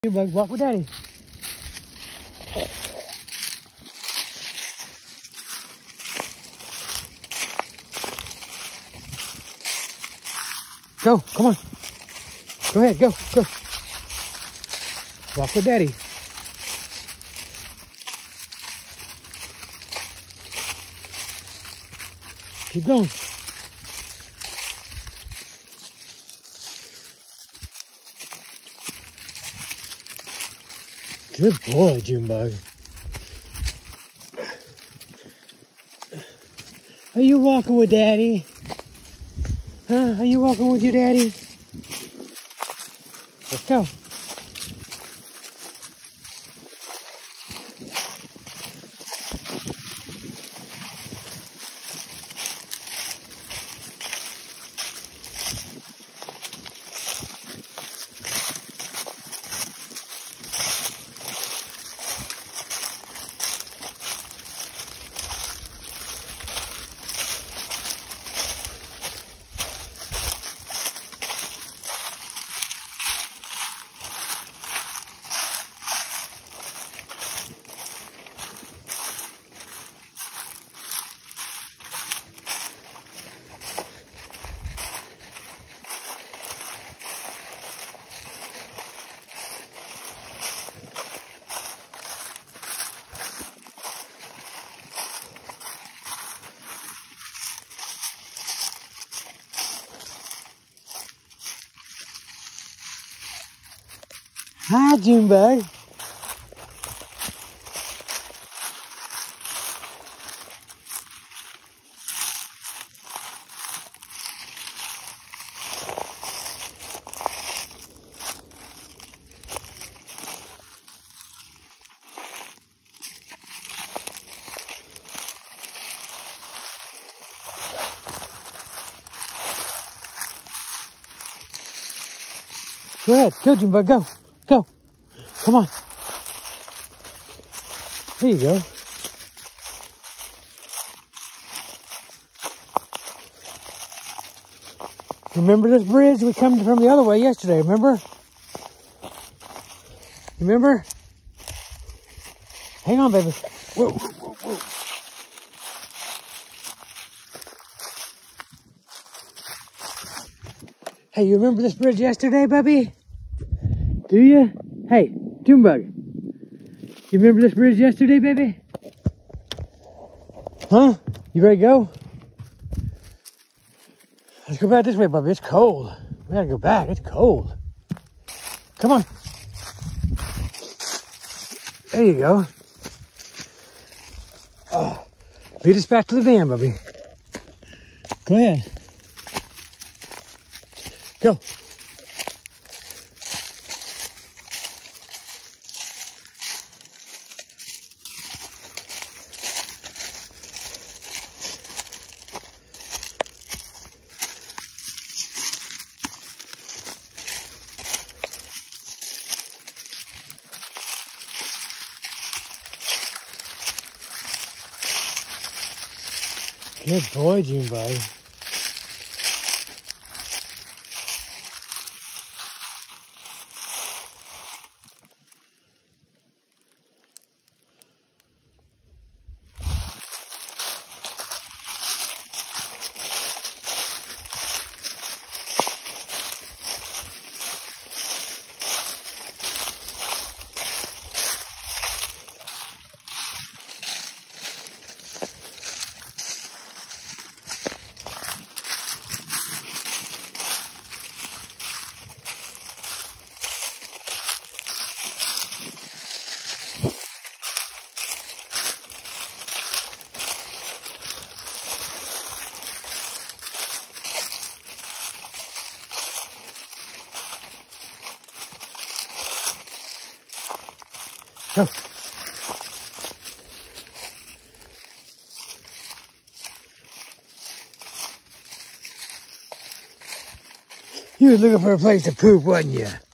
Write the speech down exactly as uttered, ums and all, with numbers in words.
You bug, walk with Daddy. Go, come on. Go ahead, go, go. Walk with Daddy. Keep going. Good boy, Junebug. Are you walking with Daddy? Huh? Are you walking with your daddy? Let's go. Hi, Junebug. Go ahead, go, Junebug, go. Go. Come on. There you go. Remember this bridge? We come from the other way yesterday, remember? Remember? Hang on, baby. Whoa, whoa, whoa, whoa. Hey, you remember this bridge yesterday, baby? Do you? Hey, Junebug. You remember this bridge yesterday, baby? Huh? You ready to go? Let's go back this way, Bubby. It's cold. We gotta go back. It's cold. Come on. There you go. Oh, lead us back to the van, Bubby. Go ahead. Go. Good boy, Junebug. Go. You were looking for a place to poop, wasn't you?